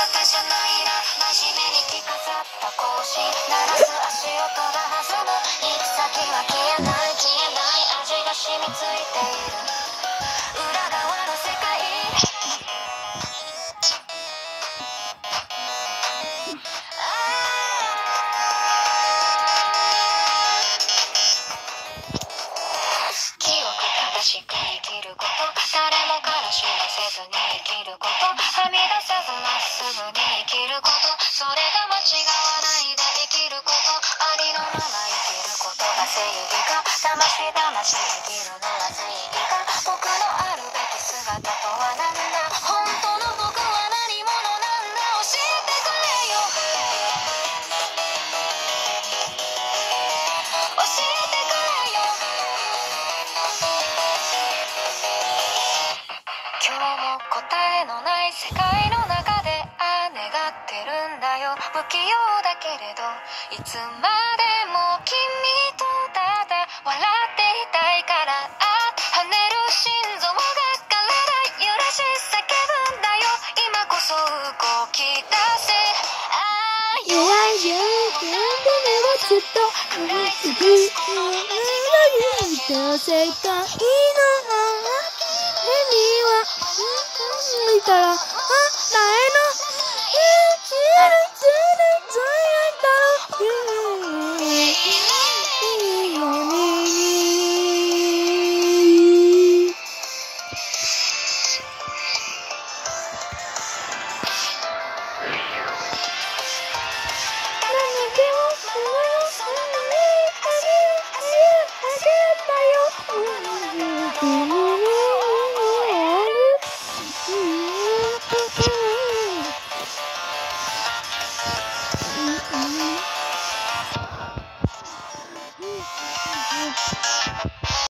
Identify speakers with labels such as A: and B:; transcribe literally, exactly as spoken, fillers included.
A: てじゃないな、真面目に着飾った格子鳴らす足音が弾む、行き先は消えない消えない味が染みついている裏側の世界。記憶正しく生きること、誰も悲しませずに生きること、はみ出さずまっすぐに生きること、それが間違わないで生きること、ありのまま生きることが正義か、だましだまし生きるのは正義か、僕のあるべき姿とは何だ、本当の僕は何者なんだ、教えてくれよ教えてくれよ。今日も答えのない世界の中でああ願ってるんだよ、不器用だけれどいつまでも君とただ笑っていたいから、あ跳ねる心臓が体揺らし叫ぶんだよ、今こそ動き出せ、ああ弱いよ全部目をずっと暗いすぐの世界の目には見たら